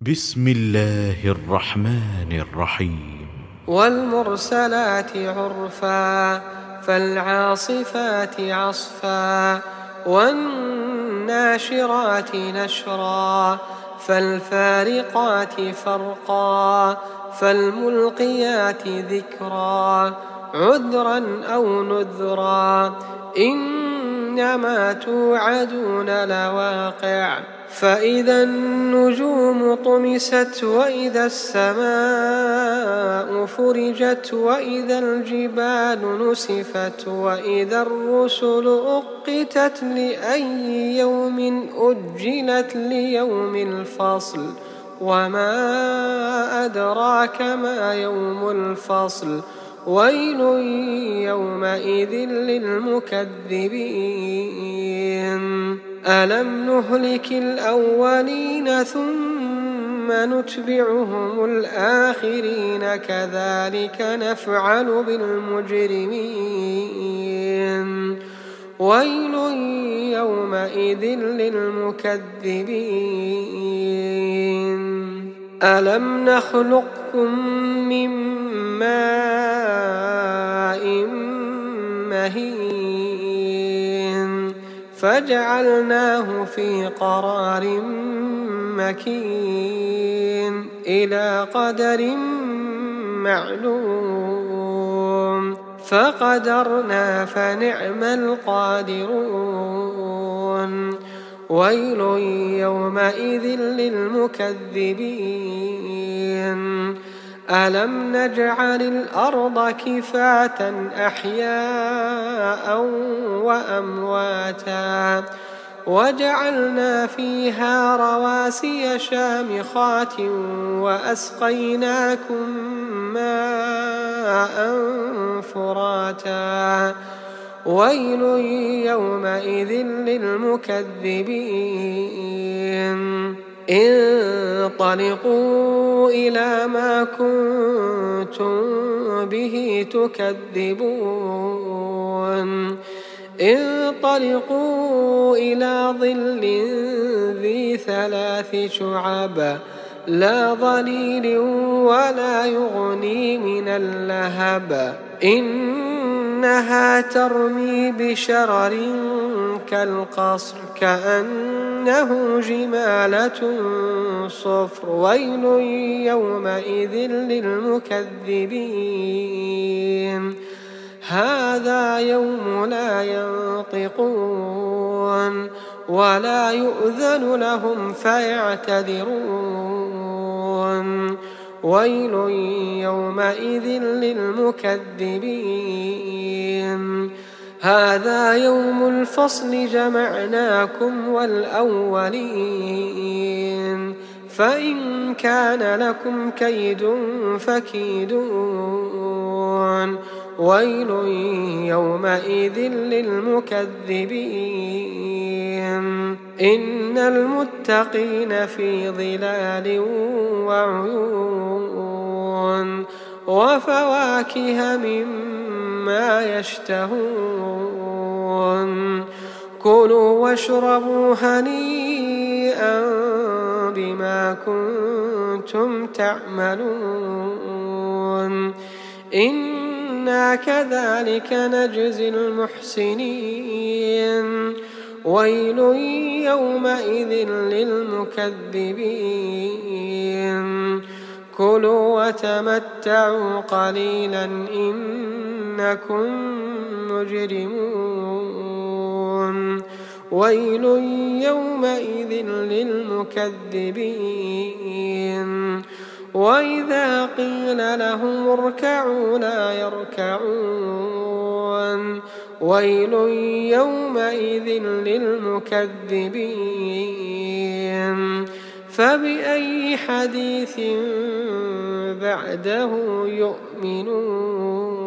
بسم الله الرحمن الرحيم. والمرسلات عرفا فالعاصفات عصفا والناشرات نشرا فالفارقات فرقا فالملقيات ذكرا عذرا أو نذرا إنما توعدون لواقع فإذا النجوم طمست وإذا السماء فرجت وإذا الجبال نسفت وإذا الرسل أقتت لأي يوم أجلت ليوم الفصل وما أدراك ما يوم الفصل ويل يومئذ للمكذبين ألم نهلك الأولين ثم نتبعهم الآخرين كذلك نفعل بالمجرمين ويل يومئذ للمكذبين ألم نخلقكم من ماء مهين فجعلناه في قرار مكين إلى قدر معلوم فقدرنا فنعم القادرون ويل يومئذ للمكذبين ألم نجعل الأرض كفاة أحياء وأمواتا وجعلنا فيها رواسي شامخات وأسقيناكم ماء فراتا ويل يومئذ للمكذبين انطلقوا إلى ما كنتم به تكذبون انطلقوا إلى ظل ذي 3 شعب لا ظليل ولا يغني من اللهب إنها ترمي بشرر كالقصر كأنه جمالة صفر ويل يومئذ للمكذبين هذا يوم لا ينطقون ولا يؤذن لهم فيعتذرون ويل يومئذ للمكذبين هذا يوم الفصل جمعناكم والأولين فإن كان لكم كيد فكيدون ويل يومئذ للمكذبين إن المتقين في ظلال وعيون وفواكه مما يشتهون كلوا واشربوا هنيئا بما كنتم تعملون إنا كذلك نجزي المحسنين ويل يومئذ للمكذبين كلوا وتمتعوا قليلا إنكم مجرمون ويل يومئذ للمكذبين وإذا قيل لهم اركعوا لا يركعون ويل يومئذ للمكذبين فبأي حديث بعده يؤمنون.